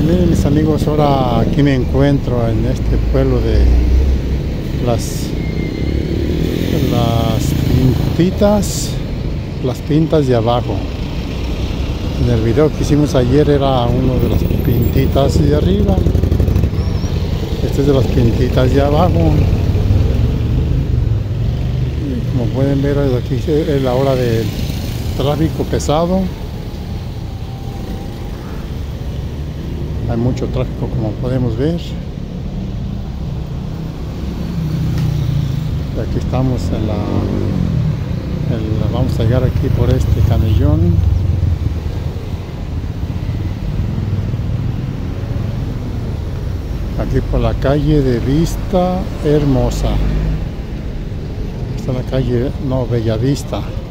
Miren mis amigos, ahora aquí me encuentro en este pueblo de las pintas de abajo. En el video que hicimos ayer era uno de las pintitas de arriba. Este es de las pintitas de abajo. Y como pueden ver, aquí es la hora del tráfico pesado. Hay mucho tráfico, como podemos ver. Y aquí estamos vamos a llegar aquí por este camellón. Aquí por la calle de Vista Hermosa. Está la calle, no, Bellavista.